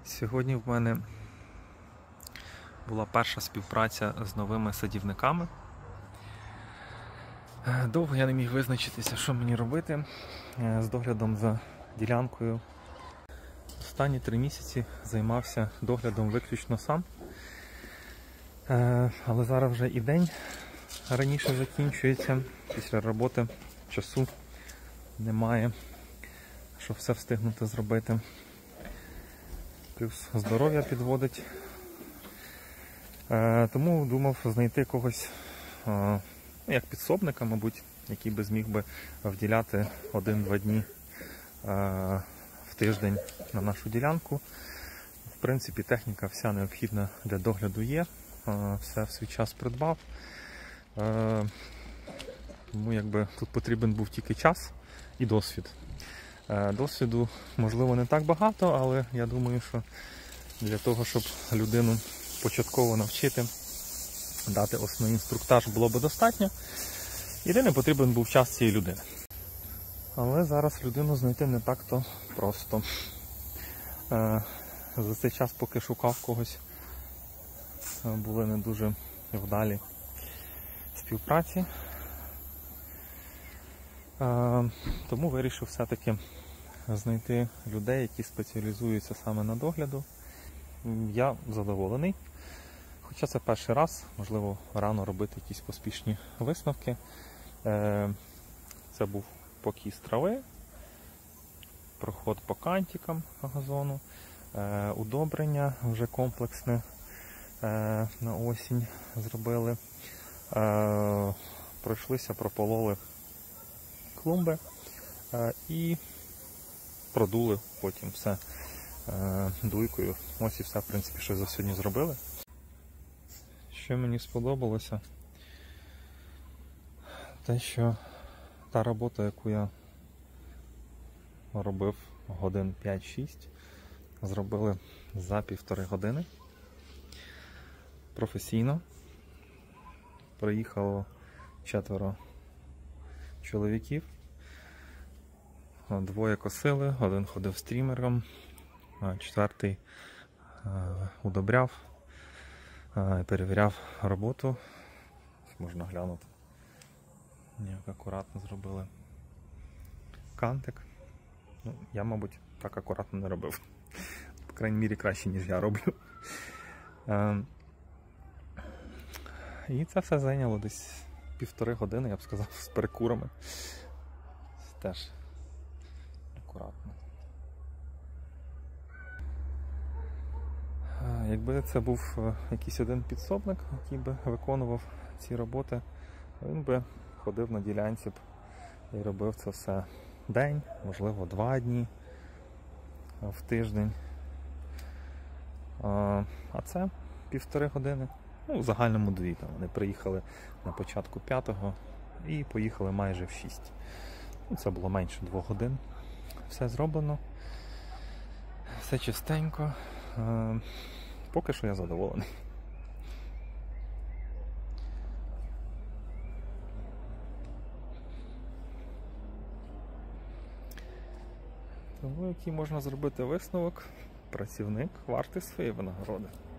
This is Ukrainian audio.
Сьогодні в мене була перша співпраця з новими садівниками. Довго я не міг визначитися, що мені робити з доглядом за ділянкою. Останні 3 місяці займався доглядом виключно сам. Але зараз вже і день раніше закінчується. Після роботи часу немає, щоб все встигнути зробити. Плюс здоров'я підводить. Тому думав знайти когось, як підсобника, мабуть, який би зміг би вділяти 1-2 дні в тиждень на нашу ділянку. В принципі, техніка вся необхідна для догляду є. Все в свій час придбав. Тому якби тут потрібен був тільки час і досвід. Досвіду, можливо, не так багато, але я думаю, що для того, щоб людину початково навчити, дати основний інструктаж, було би достатньо. Єдине, потрібен був час цієї людини. Але зараз людину знайти не так-то просто. За цей час, поки шукав когось, були не дуже вдалі співпраці. Тому вирішив все-таки знайти людей, які спеціалізуються саме на догляду. Я задоволений. Хоча це перший раз, можливо, рано робити якісь поспішні висновки. Це був покіс трави, проход по кантикам газону, удобрення вже комплексне на осінь зробили. Пройшлися, пропололи клумби і продули потім все дуйкою. Ось і все, в принципі, що за сьогодні зробили. Що мені сподобалося, те, що та робота, яку я робив годин 5-6, зробили за 1,5 години. Професійно. Приїхало 4 чоловіків. 2 косили, 1 ходив стрімером, 4 удобряв, перевіряв роботу. Можна глянути, як акуратно зробили кантик. Ну, я, мабуть, так акуратно не робив. По крайній мірі, краще, ніж я роблю. І це все зайняло десь 1,5 години, я б сказав, з перекурами. Теж акуратно. Якби це був якийсь один підсобник, який би виконував ці роботи, він би ходив на ділянці і робив це все день, можливо 2 дні в тиждень. А це 1,5 години. Ну, в загальному 2. Вони приїхали на початку 5-го і поїхали майже в 6. Це було менше 2 годин. Все зроблено. Все чистенько. Поки що я задоволений. Тому який можна зробити висновок, працівник вартий своєї винагороди.